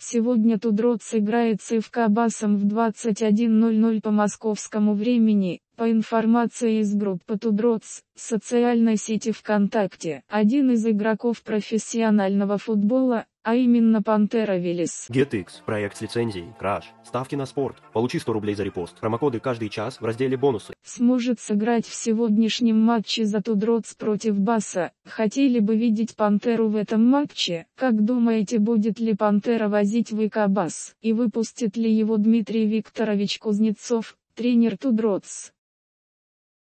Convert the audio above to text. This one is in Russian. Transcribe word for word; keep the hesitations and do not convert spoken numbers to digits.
Сегодня Тудроц сыграет с ФК Басом в двадцать один ноль ноль по московскому времени. По информации из группы Тудроц, социальной сети ВКонтакте, один из игроков профессионального футбола, а именно Пантера Велес. GetX, проект с лицензией, краш, ставки на спорт, получи сто рублей за репост, промокоды каждый час в разделе бонусы. Сможет сыграть в сегодняшнем матче за Тудроц против Баса. Хотели бы видеть Пантеру в этом матче? Как думаете, будет ли Пантера возить в ФК Бас? И выпустит ли его Дмитрий Викторович Кузнецов, тренер Тудроц?